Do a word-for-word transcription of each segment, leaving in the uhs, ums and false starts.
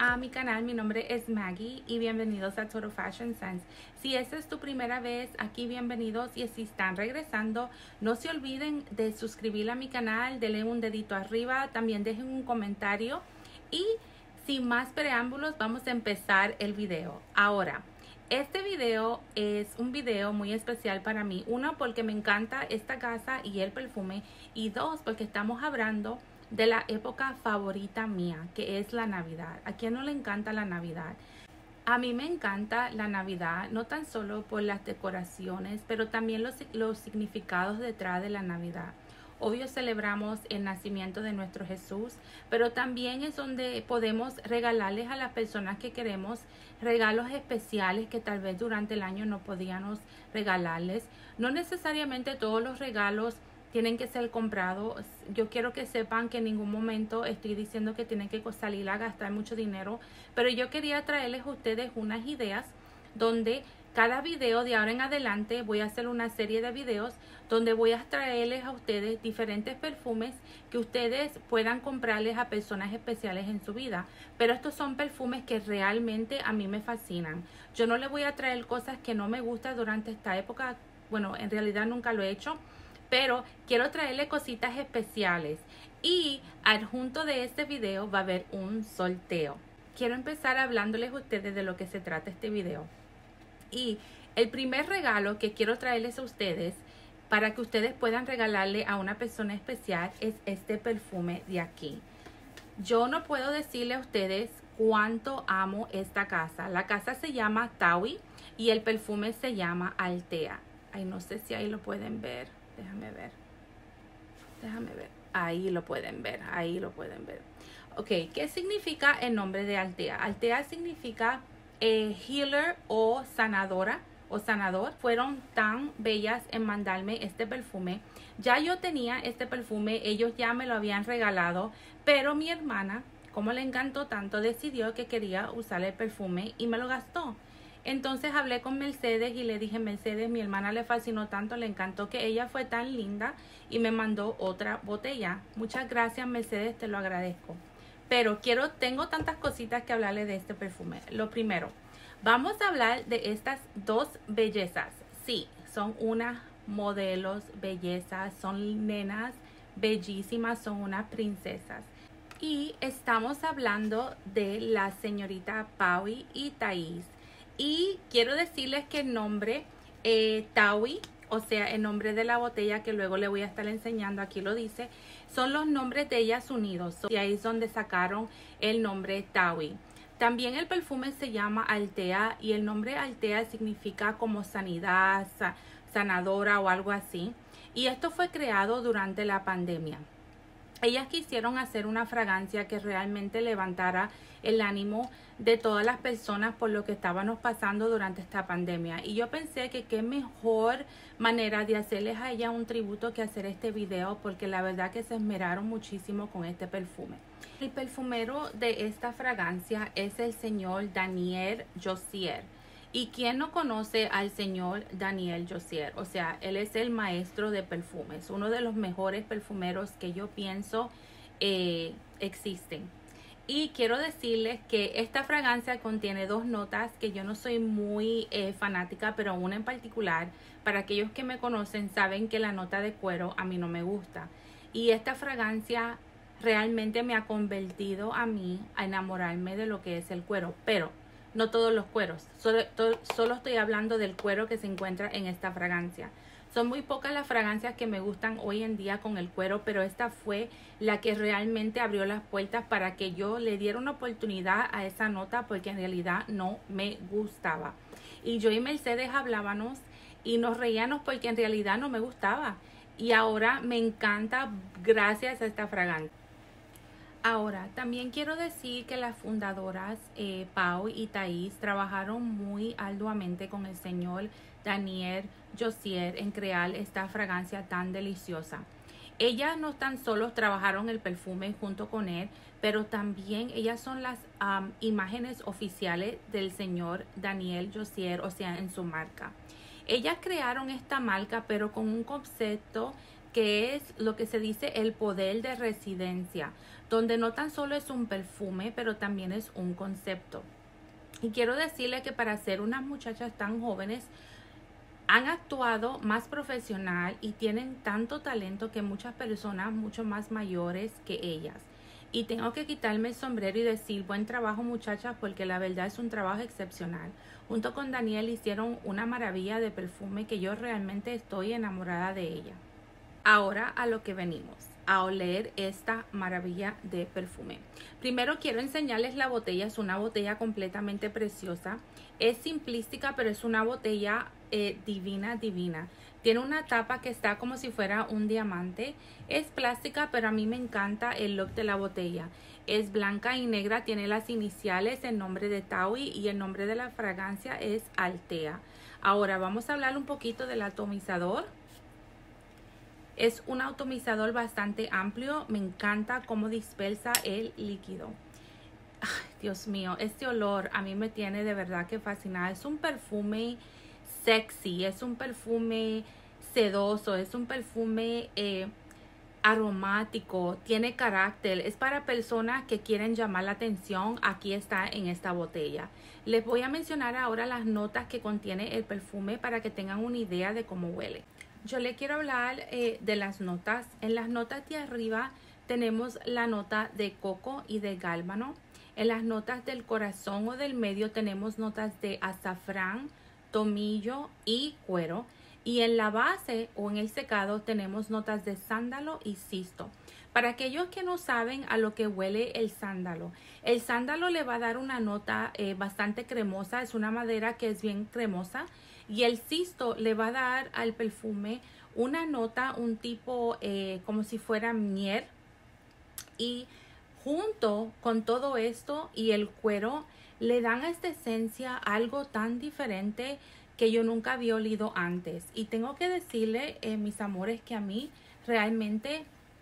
a mi canal. Mi nombre es Maggie y bienvenidos a Total Fashion Sense. Si esta es tu primera vez aquí, bienvenidos, y si están regresando, no se olviden de suscribir a mi canal, denle un dedito arriba, también dejen un comentario y sin más preámbulos vamos a empezar el video. Ahora, este video es un video muy especial para mí. Uno, porque me encanta esta casa y el perfume, y dos, porque estamos hablando de la época favorita mía, que es la Navidad. ¿A quién no le encanta la Navidad? A mí me encanta la Navidad, no tan solo por las decoraciones, pero también los, los significados detrás de la Navidad. Obvio, celebramos el nacimiento de nuestro Jesús, pero también es donde podemos regalarles a las personas que queremos regalos especiales que tal vez durante el año no podíamos regalarles. No necesariamente todos los regalos tienen que ser comprados. Yo quiero que sepan que en ningún momento estoy diciendo que tienen que salir a gastar mucho dinero, pero yo quería traerles a ustedes unas ideas donde cada video de ahora en adelante voy a hacer una serie de videos donde voy a traerles a ustedes diferentes perfumes que ustedes puedan comprarles a personas especiales en su vida. Pero estos son perfumes que realmente a mí me fascinan. Yo no les voy a traer cosas que no me gustan durante esta época. Bueno, en realidad nunca lo he hecho, pero quiero traerle cositas especiales. Y adjunto de este video va a haber un sorteo. Quiero empezar hablándoles a ustedes de lo que se trata este video. Y el primer regalo que quiero traerles a ustedes para que ustedes puedan regalarle a una persona especial es este perfume de aquí. Yo no puedo decirle a ustedes cuánto amo esta casa. La casa se llama Taui y el perfume se llama Altea. Ay, no sé si ahí lo pueden ver. Déjame ver. Déjame ver. Ahí lo pueden ver. Ahí lo pueden ver. Ok, ¿qué significa el nombre de Altea? Altea significa eh, healer o sanadora o sanador. Fueron tan bellas en mandarme este perfume. Ya yo tenía este perfume, ellos ya me lo habían regalado, pero mi hermana, como le encantó tanto, decidió que quería usar el perfume y me lo gastó. Entonces hablé con Mercedes y le dije: Mercedes, mi hermana le fascinó tanto, le encantó, que ella fue tan linda y me mandó otra botella. Muchas gracias, Mercedes, te lo agradezco. Pero quiero, tengo tantas cositas que hablarle de este perfume. Lo primero, vamos a hablar de estas dos bellezas. Sí, son unas modelos bellezas, son nenas bellísimas, son unas princesas. Y estamos hablando de la señorita Paui y Thais. Y quiero decirles que el nombre eh, Taui, o sea, el nombre de la botella que luego le voy a estar enseñando, aquí lo dice, son los nombres de ellas unidos. Y ahí es donde sacaron el nombre Taui. También el perfume se llama Altea y el nombre Altea significa como sanidad, sa sanadora o algo así. Y esto fue creado durante la pandemia. Ellas quisieron hacer una fragancia que realmente levantara el ánimo de todas las personas por lo que estábamos pasando durante esta pandemia. Y yo pensé que qué mejor manera de hacerles a ella un tributo que hacer este video, porque la verdad que se esmeraron muchísimo con este perfume. El perfumero de esta fragancia es el señor Daniel Jossier. ¿Y quién no conoce al señor Daniel Jossier? O sea, él es el maestro de perfumes, uno de los mejores perfumeros que yo pienso eh, existen. Y quiero decirles que esta fragancia contiene dos notas que yo no soy muy eh, fanática, pero una en particular, para aquellos que me conocen saben que la nota de cuero a mí no me gusta. Y esta fragancia realmente me ha convertido a mí a enamorarme de lo que es el cuero, pero no todos los cueros, solo, to, solo estoy hablando del cuero que se encuentra en esta fragancia. Son muy pocas las fragancias que me gustan hoy en día con el cuero, pero esta fue la que realmente abrió las puertas para que yo le diera una oportunidad a esa nota, porque en realidad no me gustaba. Y yo y Mercedes hablábamos y nos reíamos porque en realidad no me gustaba. Y ahora me encanta gracias a esta fragancia. Ahora, también quiero decir que las fundadoras eh, Pau y Thais trabajaron muy arduamente con el señor Daniel Jossier en crear esta fragancia tan deliciosa. Ellas no tan solo trabajaron el perfume junto con él, pero también ellas son las um, imágenes oficiales del señor Daniel Jossier, o sea, en su marca. Ellas crearon esta marca, pero con un concepto que es lo que se dice el poder de residencia, donde no tan solo es un perfume, pero también es un concepto. Y quiero decirle que para ser unas muchachas tan jóvenes, han actuado más profesional y tienen tanto talento que muchas personas mucho más mayores que ellas. Y tengo que quitarme el sombrero y decir buen trabajo, muchachas, porque la verdad es un trabajo excepcional. Junto con Daniel hicieron una maravilla de perfume que yo realmente estoy enamorada de ella. Ahora a lo que venimos, a oler esta maravilla de perfume. Primero quiero enseñarles la botella. Es una botella completamente preciosa. Es simplística, pero es una botella eh, divina, divina. Tiene una tapa que está como si fuera un diamante. Es plástica, pero a mí me encanta el look de la botella. Es blanca y negra, tiene las iniciales, el nombre de Taui y el nombre de la fragancia es Altea. Ahora vamos a hablar un poquito del atomizador. Es un atomizador bastante amplio. Me encanta cómo dispersa el líquido. Ay, Dios mío, este olor a mí me tiene de verdad que fascinada. Es un perfume sexy, es un perfume sedoso, es un perfume eh, aromático, tiene carácter. Es para personas que quieren llamar la atención. Aquí está en esta botella. Les voy a mencionar ahora las notas que contiene el perfume para que tengan una idea de cómo huele. Yo le quiero hablar eh, de las notas. En las notas de arriba tenemos la nota de coco y de gálbano. En las notas del corazón o del medio tenemos notas de azafrán, tomillo y cuero. Y en la base o en el secado tenemos notas de sándalo y cisto. Para aquellos que no saben a lo que huele el sándalo, el sándalo le va a dar una nota eh, bastante cremosa. Es una madera que es bien cremosa. Y el cisto le va a dar al perfume una nota, un tipo eh, como si fuera miel. Y junto con todo esto y el cuero le dan a esta esencia algo tan diferente que yo nunca había olido antes. Y tengo que decirle, eh, mis amores, que a mí realmente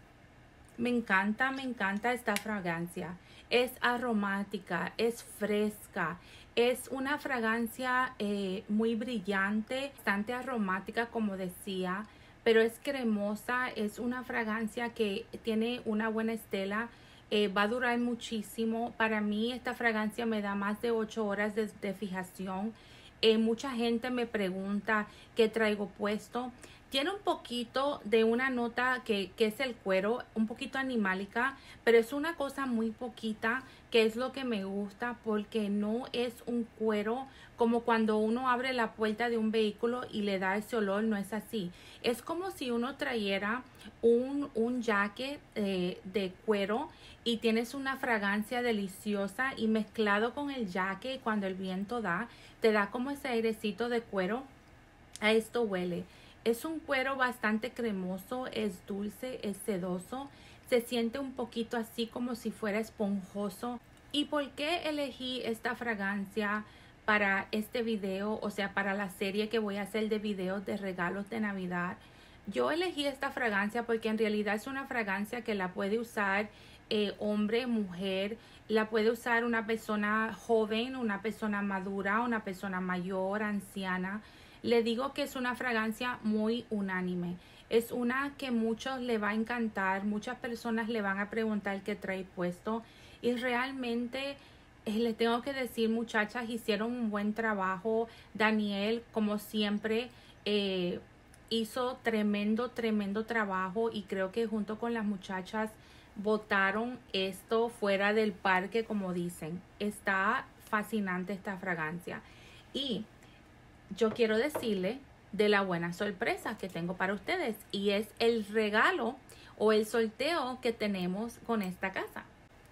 me encanta, me encanta esta fragancia. Es aromática, es fresca. Es una fragancia eh, muy brillante, bastante aromática como decía, pero es cremosa. Es una fragancia que tiene una buena estela, eh, va a durar muchísimo. Para mí esta fragancia me da más de ocho horas de, de fijación. Eh, mucha gente me pregunta qué traigo puesto. Tiene un poquito de una nota que, que es el cuero, un poquito animálica, pero es una cosa muy poquita, que es lo que me gusta, porque no es un cuero como cuando uno abre la puerta de un vehículo y le da ese olor. No es así. Es como si uno trayera un, un jacket eh, de cuero y tienes una fragancia deliciosa y mezclado con el jacket, cuando el viento da, te da como ese airecito de cuero. A esto huele. Es un cuero bastante cremoso, es dulce, es sedoso, se siente un poquito así como si fuera esponjoso. ¿Y por qué elegí esta fragancia para este video? O sea, para la serie que voy a hacer de videos de regalos de Navidad. Yo elegí esta fragancia porque en realidad es una fragancia que la puede usar eh, hombre, mujer, la puede usar una persona joven, una persona madura, una persona mayor, anciana. Le digo que es una fragancia muy unánime. Es una que muchos le va a encantar. Muchas personas le van a preguntar qué trae puesto. Y realmente eh, les tengo que decir, muchachas, hicieron un buen trabajo. Daniel, como siempre, eh, hizo tremendo, tremendo trabajo. Y creo que junto con las muchachas botaron esto fuera del parque, como dicen. Está fascinante esta fragancia. Y yo quiero decirle de la buena sorpresa que tengo para ustedes, y es el regalo o el sorteo que tenemos con esta casa.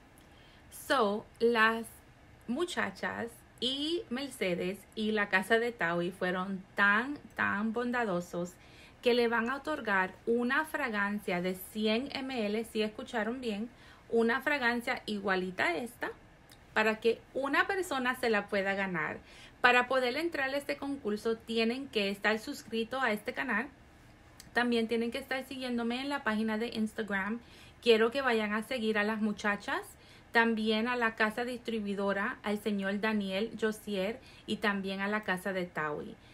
So, las muchachas y Mercedes y la casa de Taui fueron tan, tan bondadosos que le van a otorgar una fragancia de cien mililitros, si escucharon bien, una fragancia igualita a esta, para que una persona se la pueda ganar. Para poder entrar a este concurso tienen que estar suscritos a este canal. También tienen que estar siguiéndome en la página de Instagram. Quiero que vayan a seguir a las muchachas, también a la casa distribuidora, al señor Daniel Josier, y también a la casa de Taui.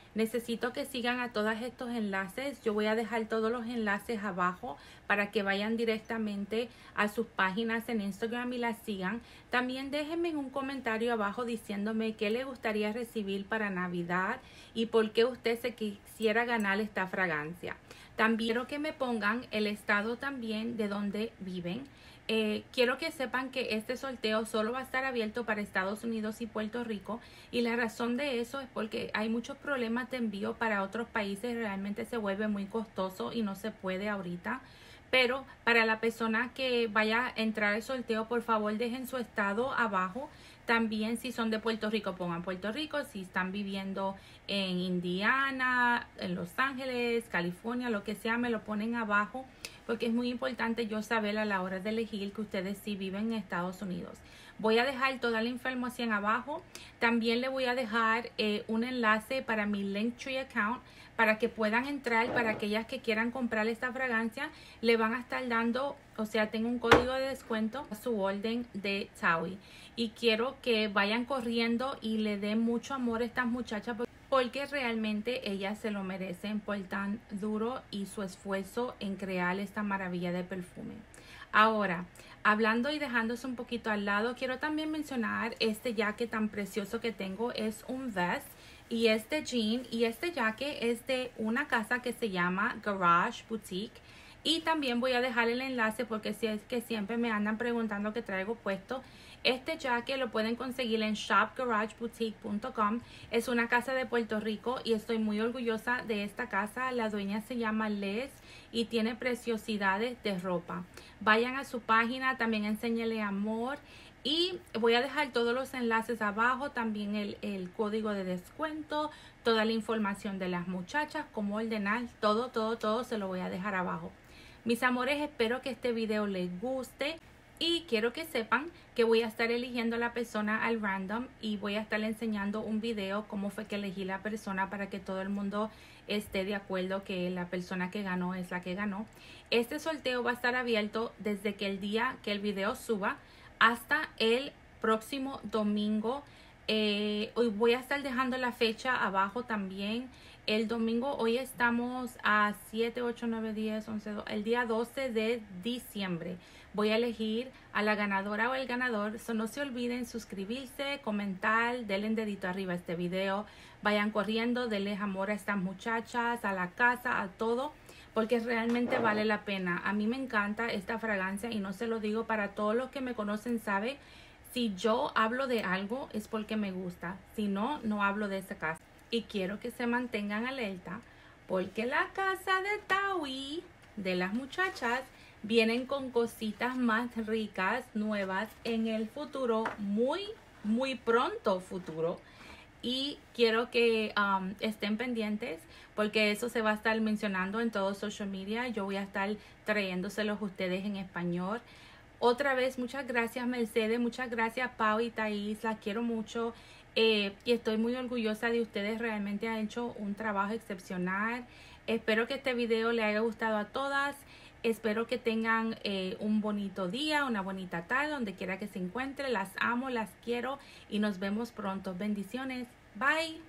Necesito que sigan a todos estos enlaces. Yo voy a dejar todos los enlaces abajo para que vayan directamente a sus páginas en Instagram y las sigan. También déjenme un comentario abajo diciéndome qué le gustaría recibir para Navidad y por qué usted se quisiera ganar esta fragancia. También quiero que me pongan el estado también de donde viven. Eh, quiero que sepan que este sorteo solo va a estar abierto para Estados Unidos y Puerto Rico, y la razón de eso es porque hay muchos problemas de envío para otros países. Realmente se vuelve muy costoso y no se puede ahorita. Pero para la persona que vaya a entrar al sorteo, por favor dejen su estado abajo. También si son de Puerto Rico, pongan Puerto Rico. Si están viviendo en Indiana, en Los Ángeles, California, lo que sea, me lo ponen abajo, porque es muy importante yo saber a la hora de elegir que ustedes sí viven en Estados Unidos. Voy a dejar toda la información abajo. También le voy a dejar eh, un enlace para mi Linktree account para que puedan entrar. Para aquellas que quieran comprar esta fragancia, le van a estar dando, o sea, tengo un código de descuento a su orden de Taui. Y quiero que vayan corriendo y le den mucho amor a estas muchachas, porque realmente ellas se lo merecen por tan duro y su esfuerzo en crear esta maravilla de perfume. Ahora, hablando y dejándose un poquito al lado, quiero también mencionar este jacket tan precioso que tengo. Es un vest y este jean, y este jacket es de una casa que se llama Garage Boutique. Y también voy a dejar el enlace porque si es que siempre me andan preguntando qué traigo puesto. Este jacket lo pueden conseguir en shop garage boutique punto com. Es una casa de Puerto Rico y estoy muy orgullosa de esta casa. La dueña se llama Les y tiene preciosidades de ropa. Vayan a su página, también enséñele amor. Y voy a dejar todos los enlaces abajo, también el, el código de descuento, toda la información de las muchachas, cómo ordenar, todo, todo, todo se lo voy a dejar abajo. Mis amores, espero que este video les guste. Y quiero que sepan que voy a estar eligiendo a la persona al random y voy a estar enseñando un video cómo fue que elegí la persona para que todo el mundo esté de acuerdo que la persona que ganó es la que ganó. Este sorteo va a estar abierto desde que el día que el video suba hasta el próximo domingo. Eh, hoy voy a estar dejando la fecha abajo también. El domingo, hoy estamos a siete, ocho, nueve, diez, once, doce, el día doce de diciembre. Voy a elegir a la ganadora o el ganador. So, no se olviden suscribirse, comentar, denle dedito arriba a este video. Vayan corriendo, denle amor a estas muchachas, a la casa, a todo, porque realmente vale la pena. A mí me encanta esta fragancia y no se lo digo, para todos los que me conocen sabe, si yo hablo de algo es porque me gusta. Si no, no hablo de esta casa. Y quiero que se mantengan alerta porque la casa de Taui, de las muchachas, vienen con cositas más ricas, nuevas en el futuro, muy, muy pronto futuro. Y quiero que um, estén pendientes porque eso se va a estar mencionando en todo social media. Yo voy a estar trayéndoselos a ustedes en español. Otra vez, muchas gracias Mercedes, muchas gracias Pau y Thais, las quiero mucho. Eh, y estoy muy orgullosa de ustedes, realmente han hecho un trabajo excepcional. Espero que este video le haya gustado a todas. Espero que tengan eh, un bonito día, una bonita tarde, donde quiera que se encuentre. Las amo, las quiero y nos vemos pronto. Bendiciones. Bye.